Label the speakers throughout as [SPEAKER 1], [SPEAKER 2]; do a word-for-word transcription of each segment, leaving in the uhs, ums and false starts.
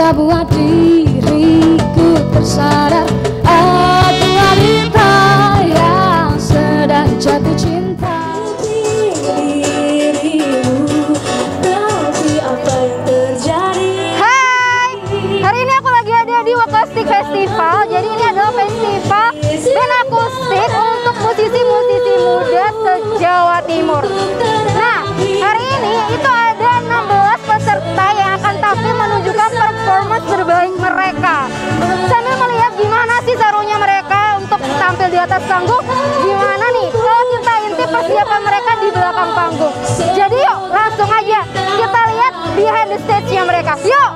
[SPEAKER 1] cinta buat diriku tersadar. Aku wanita yang sedang jatuh cinta dirimu, tapi apa yang terjadi?
[SPEAKER 2] Hai, hari ini aku lagi ada di Wakustik Festival. Jadi ini adalah festival band akustik untuk musisi-musisi muda se-Jawa Timur. Nah, hari ini itu ada enam belas peserta yang akan tampil menunjukkan performance terbaik mereka. Sambil melihat gimana sih serunya mereka untuk tampil di atas panggung, gimana nih kalau kita intip persiapan mereka di belakang panggung. Jadi yuk langsung aja kita lihat behind the stage-nya mereka. Yuk!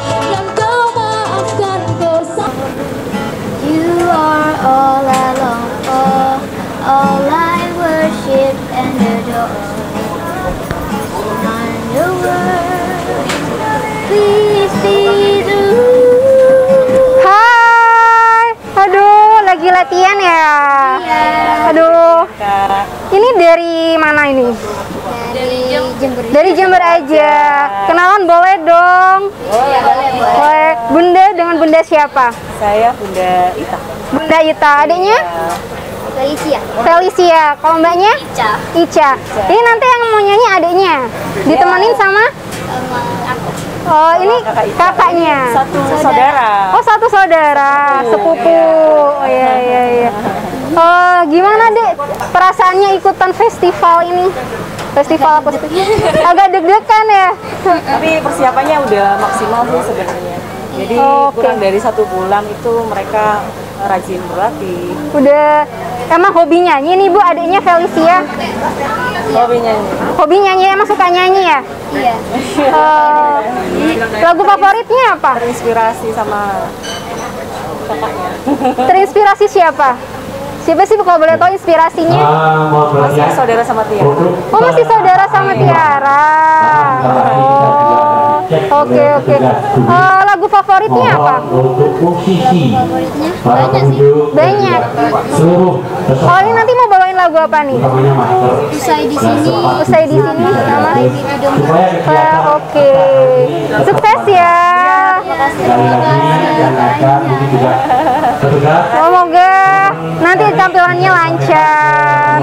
[SPEAKER 3] You are all alone, oh, all I worship and adore. On the world, please be true.
[SPEAKER 2] Hai, aduh lagi latihan ya. Aduh, ini dari mana ini?
[SPEAKER 3] Dari Jember.
[SPEAKER 2] Dari Jember aja. Kenalan boleh dong?
[SPEAKER 3] Iya, boleh, boleh.
[SPEAKER 2] Boleh. Bunda dengan Bunda siapa?
[SPEAKER 4] Saya Bunda Ita.
[SPEAKER 2] Bunda Ita. Adiknya?
[SPEAKER 3] Felicia.
[SPEAKER 2] Felicia. Kalau mbaknya?
[SPEAKER 3] Ica.
[SPEAKER 2] Ica. Ini nanti yang mau nyanyi adiknya. Ditemenin sama?
[SPEAKER 3] Sama aku.
[SPEAKER 2] Oh, ini
[SPEAKER 4] Kakak Ica.
[SPEAKER 2] kakaknya.
[SPEAKER 4] Satu saudara.
[SPEAKER 2] Oh, satu saudara, sepupu. Oh iya iya iya. Oh, gimana Dek perasaannya ikutan festival ini? Festival akustik. Agak deg-degan ya.
[SPEAKER 4] Tapi persiapannya udah maksimal sih sebenarnya. Jadi
[SPEAKER 2] Oke.
[SPEAKER 4] kurang dari satu bulan itu mereka rajin berlatih.
[SPEAKER 2] Udah emang hobi nyanyi nih Bu, adiknya Felicia.
[SPEAKER 4] Hobi nyanyi.
[SPEAKER 2] Hobi nyanyi, emang suka nyanyi ya?
[SPEAKER 3] Iya.
[SPEAKER 2] Eh, lagu favoritnya apa?
[SPEAKER 4] Terinspirasi sama kakaknya.
[SPEAKER 2] Terinspirasi siapa? Siapa sih kalau boleh tahu inspirasinya?
[SPEAKER 4] Masih saudara sama Tia.
[SPEAKER 2] Oh, masih saudara sama Tiara. Oh, oke oke. Eh, lagu favoritnya apa?
[SPEAKER 3] Favoritnya banyak sih.
[SPEAKER 2] Banyak. Oh, ini nanti mau bawain lagu apa nih?
[SPEAKER 3] Usai di sini.
[SPEAKER 2] Usai di sini sama.
[SPEAKER 3] Itu dong.
[SPEAKER 2] Eh, oke. Sukses ya. Semoga nanti tampilannya lancar.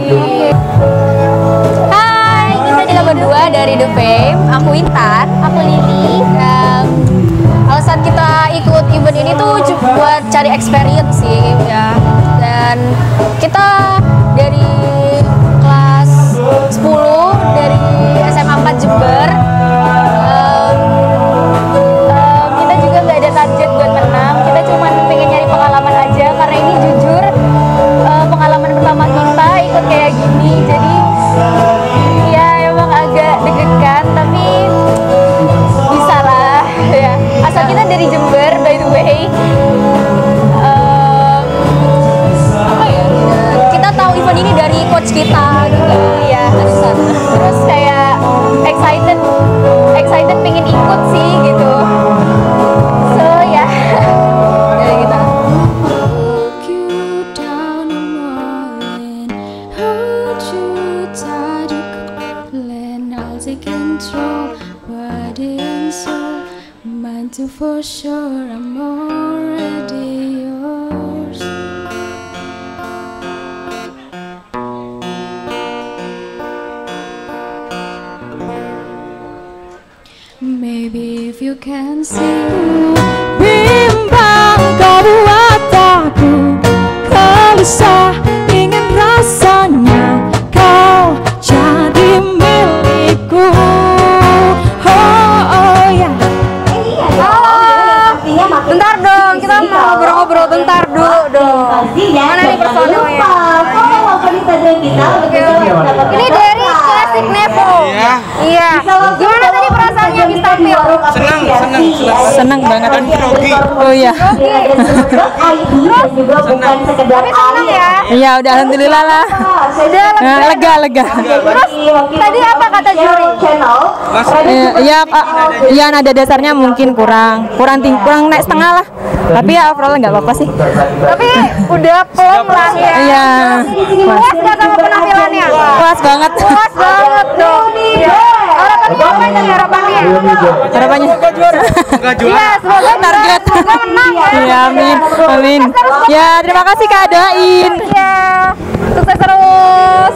[SPEAKER 5] Hai, kita juga berdua dari The Fame. Aku Intan, aku Lili. Um, alasan kita ikut event ini tuh ju- buat cari experience sih ya. Dan kita dari kelas sepuluh dari S M A empat Jember. Um, um, kita juga nggak ada target buat menang. Kita cuma pengen nyari pengalaman aja karena ini jujur uh, pengalaman pertama kita ikut kayak gini. Jadi ya emang agak deg-degan tapi bisa lah ya. Asal kita dari Jember by the way. Um, apa ya? Kita tahu event ini dari coach kita gitu ya. Terus kayak excited, excited pengen ikut sih gitu. So ya, dari kita.
[SPEAKER 1] Look you down the morning, hold you tight, you could I'll take control, body and soul, mind to for sure, I'm already yours. Maybe if you can see, bimbang kau buat aku gelisah, ingin rasanya kau jadi milikku. Oh, oh ya.
[SPEAKER 2] Halo. Bentar dong, kita mau ngobrol-ngobrol bentar dulu dong. Mana nih personilnya? Oke, oke. Ini dari Classic Nevo.
[SPEAKER 6] Iya.
[SPEAKER 2] Iya. Gimana tadi perasaannya habis tampil?
[SPEAKER 6] Senang, senang, senang.
[SPEAKER 4] Seneng banget.
[SPEAKER 6] Dan grogi.
[SPEAKER 4] Oh iya.
[SPEAKER 2] Tapi senang ya?
[SPEAKER 4] Iya, udah alhamdulillah lah.
[SPEAKER 2] Udah
[SPEAKER 4] Nah,
[SPEAKER 2] lega.
[SPEAKER 4] lega lega.
[SPEAKER 2] Terus tadi apa kata juri?
[SPEAKER 4] Eh, Iya, Pak. Iya nada dasarnya mungkin kurang, kurang tinggi, kurang naik setengah lah.
[SPEAKER 5] Tapi ya overall nggak apa-apa sih.
[SPEAKER 2] Tapi udah plong lah ya.
[SPEAKER 5] Iya.
[SPEAKER 2] Puas nggak sama penampilannya?
[SPEAKER 5] Puas banget.
[SPEAKER 2] Puas banget dong. Ya. Harapannya apa nih harapannya?
[SPEAKER 5] Harapannya
[SPEAKER 6] Enggak juara.
[SPEAKER 2] Iya, semoga
[SPEAKER 5] target.
[SPEAKER 2] semoga menang ya.
[SPEAKER 5] Iya, amin. Amin. Ya, terima kasih Kak Dain.
[SPEAKER 2] Iya. Sukses terus.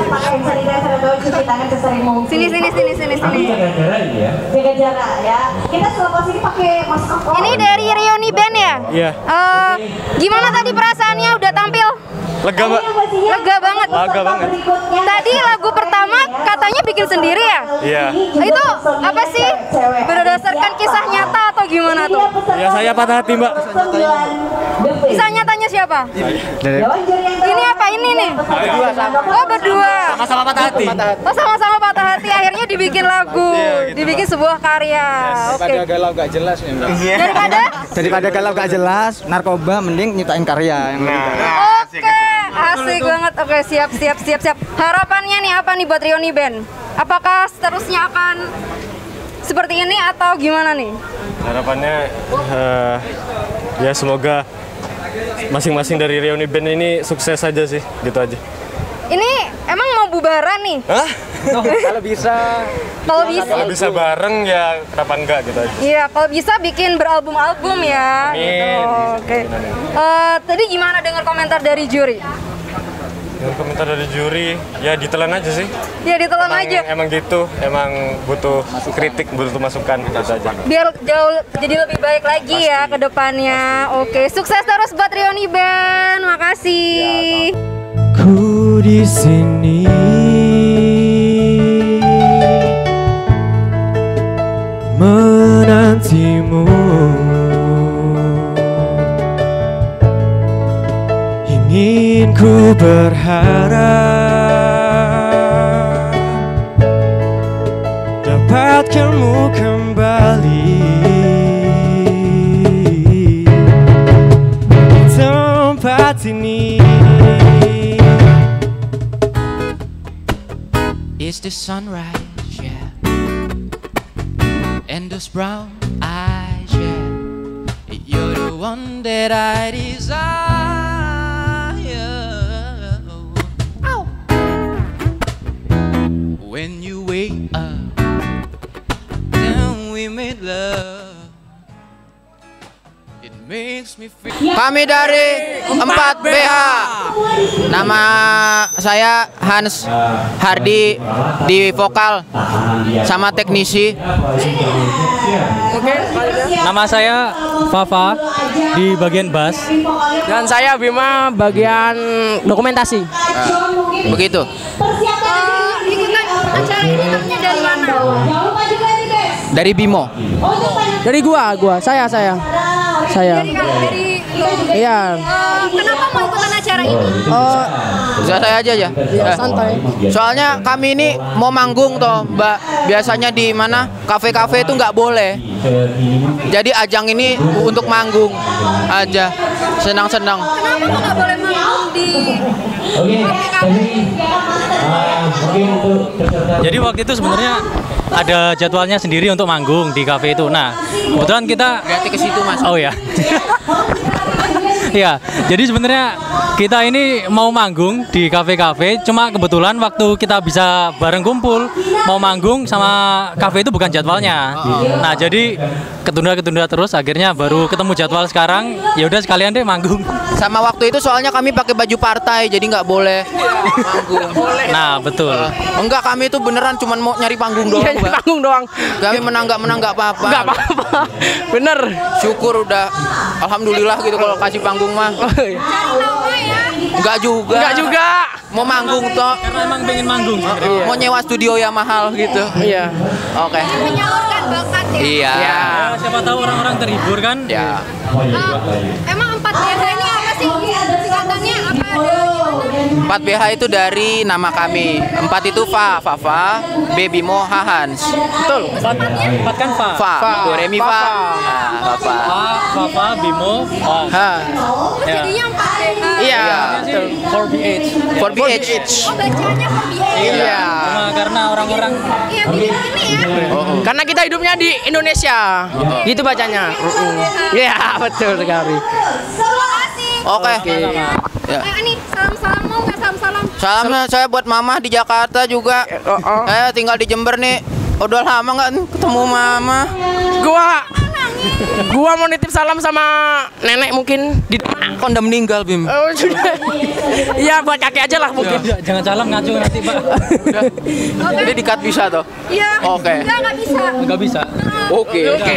[SPEAKER 2] Sini sini sini sini sini.
[SPEAKER 4] Jaga jarak ya. Kita selepas ini pakai masker.
[SPEAKER 2] Ini dari Reuni Band ya?
[SPEAKER 6] Iya.
[SPEAKER 2] Eh, gimana tadi perasaannya udah tampil?
[SPEAKER 6] Lega, Mbak.
[SPEAKER 2] Lega banget.
[SPEAKER 6] Lega banget.
[SPEAKER 2] Tadi lagu pertama katanya bikin sendiri ya?
[SPEAKER 6] Iya.
[SPEAKER 2] Itu apa sih? Berdasarkan kisah nyata atau gimana tuh?
[SPEAKER 6] Ya saya patah hati, Mbak.
[SPEAKER 2] Kisah nyatanya siapa?
[SPEAKER 6] Dari
[SPEAKER 2] Ini apa ini nih? Oh berdua.
[SPEAKER 6] sama-sama patah hati.
[SPEAKER 2] Oh sama-sama patah hati akhirnya dibikin lagu, dibikin sebuah karya. Oke.
[SPEAKER 7] Daripada galau gak jelas nih Mbak.
[SPEAKER 2] Daripada?
[SPEAKER 7] Daripada galau gak jelas, narkoba mending nyiptain karya yang lebih baik.
[SPEAKER 2] Oke, asik banget. Oke, siap, siap, siap, siap. Harapannya nih apa nih buat Reuni Band? Apakah seterusnya akan seperti ini atau gimana nih?
[SPEAKER 6] Harapannya eh, ya semoga masing-masing dari Reuni Band ini sukses aja sih, gitu aja.
[SPEAKER 2] Ini emang mau bubaran nih?
[SPEAKER 6] Hah?
[SPEAKER 7] Kalau bisa
[SPEAKER 2] Kalau bisa,
[SPEAKER 6] Kalau bisa bareng ya kenapa enggak gitu aja.
[SPEAKER 2] iya. Kalau bisa bikin beralbum-album ya.
[SPEAKER 6] Amin.
[SPEAKER 2] Gitu. Oke. Eh, tadi gimana dengar komentar dari juri?
[SPEAKER 6] Dengan komentar dari juri, ya ditelan aja sih.
[SPEAKER 2] Ya ditelan
[SPEAKER 6] Emang,
[SPEAKER 2] aja.
[SPEAKER 6] emang gitu, emang butuh kritik, butuh masukan gitu aja.
[SPEAKER 2] Biar jauh jadi lebih baik lagi ya ke depannya. Oke, sukses terus buat Reuni Band. Makasih.
[SPEAKER 8] Ku di sini menantimu, ingin ku berharap dapatkanmu kembali di tempat ini. It's the sunrise, yeah, and those brown eyes, yeah. You're the one that I desire. Ow. When you wake up, then we made love. It makes me feel.
[SPEAKER 9] Kami dari empat B H. Nama saya Hans Hardi di vokal sama teknisi.
[SPEAKER 8] Nama saya Fafa di bagian bass.
[SPEAKER 10] Dan saya Bima bagian dokumentasi.
[SPEAKER 9] Nah, begitu.
[SPEAKER 2] Eh, ikutan acara ini namanya dari mana?
[SPEAKER 9] Dari Bimo.
[SPEAKER 10] Dari gua, gua, saya, saya, saya.
[SPEAKER 2] Dari dari
[SPEAKER 10] Iya.
[SPEAKER 2] Eh, kenapa mau ikutan acara ini?
[SPEAKER 10] Oh,
[SPEAKER 9] Bisa saya aja ya.
[SPEAKER 10] ya, santai.
[SPEAKER 9] Soalnya kami ini mau manggung toh, Mbak. Biasanya di mana kafe-kafe itu nggak boleh. Jadi ajang ini untuk manggung aja, senang-senang.
[SPEAKER 2] Kenapa kok nggak boleh manggung di kafe-kafe?
[SPEAKER 8] Jadi waktu itu sebenarnya ada jadwalnya sendiri untuk manggung di kafe itu. Nah, kebetulan kita
[SPEAKER 9] Berarti ke situ Mas.
[SPEAKER 8] Oh ya. Ya, jadi sebenarnya kita ini mau manggung di kafe-kafe, cuma kebetulan waktu kita bisa bareng kumpul mau manggung sama kafe itu bukan jadwalnya. Nah, jadi ketunda-ketunda terus, akhirnya baru ketemu jadwal sekarang. Ya udah sekalian deh manggung.
[SPEAKER 9] Sama waktu itu soalnya kami pakai baju partai, jadi nggak boleh manggung.
[SPEAKER 8] Nah, betul.
[SPEAKER 9] Enggak, kami itu beneran cuma mau nyari panggung doang,
[SPEAKER 10] Iya,
[SPEAKER 9] Mbak.
[SPEAKER 10] panggung doang.
[SPEAKER 9] Kami menang nggak menang nggak apa-apa.
[SPEAKER 10] Nggak apa-apa. Bener.
[SPEAKER 9] Syukur udah, alhamdulillah gitu kalau kasih panggung mah. Enggak juga.
[SPEAKER 10] Enggak juga.
[SPEAKER 9] Mau manggung toh.
[SPEAKER 8] Karena emang pengen manggung.
[SPEAKER 9] Mau nyewa studio yang mahal gitu.
[SPEAKER 10] Iya.
[SPEAKER 9] Oke.
[SPEAKER 2] Menyalurkan bakat ya.
[SPEAKER 9] Iya.
[SPEAKER 10] Ya.
[SPEAKER 8] Ya, siapa tahu orang-orang terhibur kan?
[SPEAKER 9] Ya.
[SPEAKER 2] Eh, emang empat B H ini apa sih? Singkatannya apa ada gimana?
[SPEAKER 9] empat B H itu dari nama kami. empat itu Fa, Fafa, B Bimo, Hans.
[SPEAKER 10] Betul.
[SPEAKER 8] Empat, empat kan Fa.
[SPEAKER 9] Fa, Do Re Mi Fa. Nah, Fafa.
[SPEAKER 8] Fa, Fafa, Bimo, Fa.
[SPEAKER 9] Ha.
[SPEAKER 8] Ya.
[SPEAKER 2] Jadinya empat B H.
[SPEAKER 9] Iya, Iya.
[SPEAKER 8] four B H.
[SPEAKER 9] four B H.
[SPEAKER 2] Oh, bacanya for B H.
[SPEAKER 9] Iya.
[SPEAKER 8] Cuma karena orang-orang
[SPEAKER 2] Iya, bikin ini ya.
[SPEAKER 10] Karena kita hidupnya di Indonesia. Gitu bacanya. Iya, betul sekali.
[SPEAKER 2] Terima kasih.
[SPEAKER 9] Oke. Ya.
[SPEAKER 2] Eh, ini salam-salam mau nggak salam-salam?
[SPEAKER 9] Salamnya saya buat mama di Jakarta juga. Saya tinggal di Jember nih. Udah lama nggak ketemu mama.
[SPEAKER 10] Gua Gua mau nitip salam sama nenek mungkin di
[SPEAKER 9] Kok udah meninggal, Bim?
[SPEAKER 10] Oh, sudah. Iya, buat kakek aja lah mungkin.
[SPEAKER 8] Ya, jangan salam ngacu nanti, Pak.
[SPEAKER 9] Jadi di-cut bisa toh?
[SPEAKER 2] Iya.
[SPEAKER 9] Oke.
[SPEAKER 2] Enggak, nggak bisa.
[SPEAKER 8] Enggak bisa.
[SPEAKER 9] Oke, oke.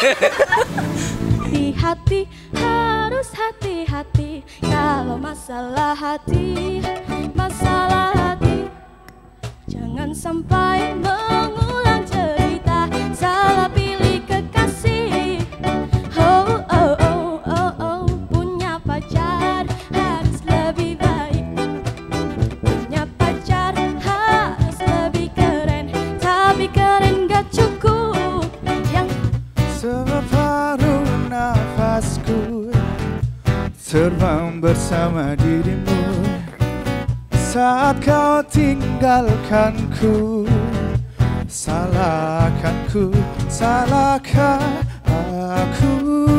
[SPEAKER 1] Hati-hati, harus hati-hati kalau masalah hati, masalah hati. Jangan sampai mengulang cerita salah pilih kekasih. Oh oh oh oh oh, punya pacar harus lebih baik. Punya pacar harus lebih keren, tapi keren gak cukup. Yang
[SPEAKER 11] separuh nafasku terbang bersama dirimu saat kau tinggalkanku. Salahkanku, salahkan aku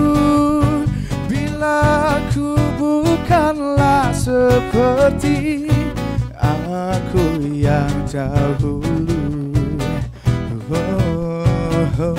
[SPEAKER 11] bila aku bukanlah seperti aku yang dahulu. Oh, oh.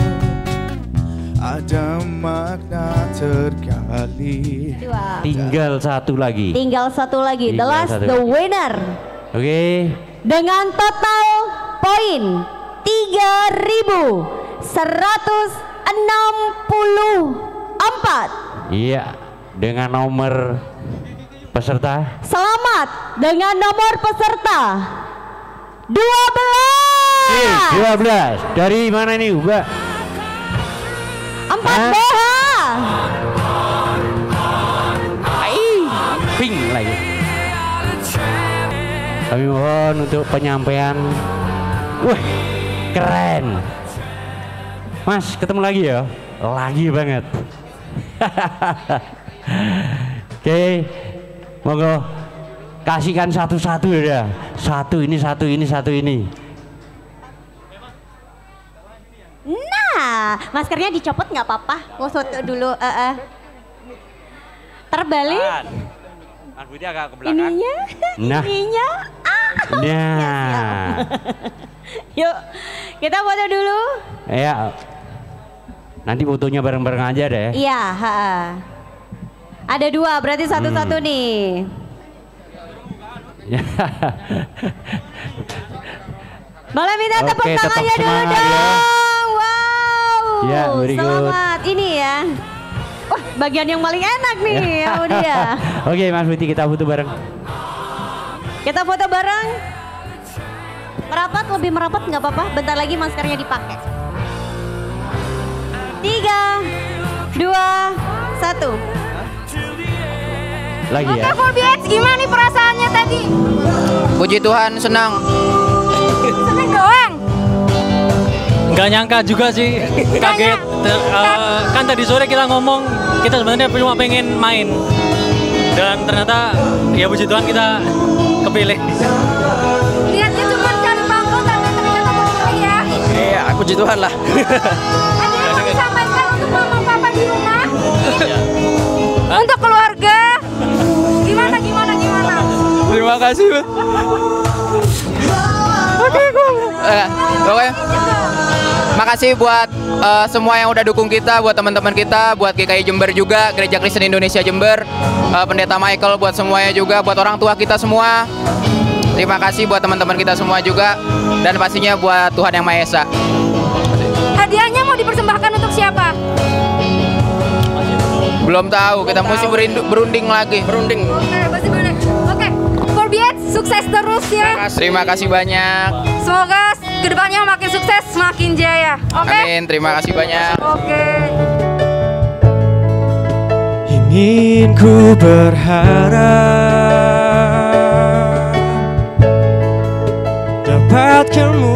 [SPEAKER 11] Ada makna tergali.
[SPEAKER 12] Tinggal satu lagi.
[SPEAKER 13] Tinggal satu lagi. The
[SPEAKER 12] Tinggal
[SPEAKER 13] last,
[SPEAKER 12] satu
[SPEAKER 13] the
[SPEAKER 12] lagi.
[SPEAKER 13] winner.
[SPEAKER 12] Oke.
[SPEAKER 13] Dengan total poin tiga ribu seratus enam puluh empat.
[SPEAKER 12] Iya, dengan nomor peserta.
[SPEAKER 13] Selamat dengan nomor peserta dua belas.
[SPEAKER 12] dua belas. Dari mana nih, Mbak?
[SPEAKER 13] empat B H.
[SPEAKER 12] Ping lagi. Kami mohon untuk penyampaian. Wah, keren. Mas, ketemu lagi ya? Lagi banget. Oke, monggo kasihkan satu-satu ya. Satu ini, satu ini, satu ini.
[SPEAKER 13] Nah, maskernya dicopot nggak apa-apa. Mau foto dulu. Uh, uh. Terbalik.
[SPEAKER 12] Mas Budi agak ke belakang.
[SPEAKER 13] Ininya.
[SPEAKER 12] Nah.
[SPEAKER 13] Ininya. Ah.
[SPEAKER 12] Nah.
[SPEAKER 13] Yuk, kita foto dulu.
[SPEAKER 12] Ya. Nanti fotonya bareng-bareng aja deh.
[SPEAKER 13] Iya. Ha. Ada dua, berarti satu-satu
[SPEAKER 12] Hmm.
[SPEAKER 13] nih. Boleh minta
[SPEAKER 12] Oke,
[SPEAKER 13] tepuk
[SPEAKER 12] tepuk
[SPEAKER 13] tangannya dulu
[SPEAKER 12] semangat
[SPEAKER 13] dong.
[SPEAKER 12] ya.
[SPEAKER 13] Wow.
[SPEAKER 12] Ya, very good.
[SPEAKER 13] Selamat. Ini ya. Wah, bagian yang paling enak nih sama dia.
[SPEAKER 12] Oke, Mas Budi, kita foto bareng.
[SPEAKER 13] Kita foto bareng. Merapat, lebih merapat nggak apa-apa. Bentar lagi maskernya dipakai. Tiga, dua, satu.
[SPEAKER 12] Lagi
[SPEAKER 2] Oke,
[SPEAKER 12] ya.
[SPEAKER 2] four B H gimana nih perasaannya tadi?
[SPEAKER 9] Puji Tuhan, senang.
[SPEAKER 2] Seneng doang.
[SPEAKER 8] Nggak nyangka juga sih, kaget. Ter- uh, kan tadi sore kita ngomong, kita sebenarnya cuma pengen main. Dan ternyata, ya puji Tuhan kita kepilih.
[SPEAKER 2] Lihatnya cuma cari panggung tapi ternyata terpilih ya.
[SPEAKER 10] Iya, puji Tuhan lah.
[SPEAKER 2] Ada yang mau disampaikan untuk mama papa di rumah? Untuk keluarga? Gimana, gimana, gimana?
[SPEAKER 10] Terima kasih.
[SPEAKER 9] Oke, oke. Oke. Makasih buat uh, semua yang udah dukung kita, buat teman-teman kita, buat G K I Jember juga, Gereja Kristen Indonesia Jember, uh, Pendeta Michael, buat semuanya juga, buat orang tua kita semua. Terima kasih buat teman-teman kita semua juga, dan pastinya buat Tuhan Yang Maha Esa.
[SPEAKER 2] Hadiahnya mau dipersembahkan untuk siapa?
[SPEAKER 9] Belum tahu, kita mesti berindu- berunding lagi.
[SPEAKER 10] Berunding.
[SPEAKER 2] Oke, masih banyak. Oke, four B H sukses terus ya.
[SPEAKER 9] Terima kasih banyak.
[SPEAKER 2] Semoga kedepannya makin sukses, makin jaya. Oke.
[SPEAKER 9] Amin, terima kasih banyak.
[SPEAKER 2] Oke.
[SPEAKER 11] Ingin ku berharap dapatkan